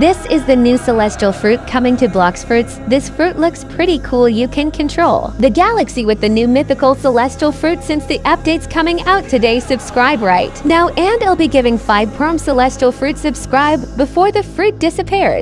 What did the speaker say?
This is the new celestial fruit coming to Blox Fruits. This fruit looks pretty cool, you can control the galaxy with the new mythical celestial fruit since the update's coming out today. Subscribe right now and I'll be giving 5 prom celestial fruit. Subscribe before the fruit disappears.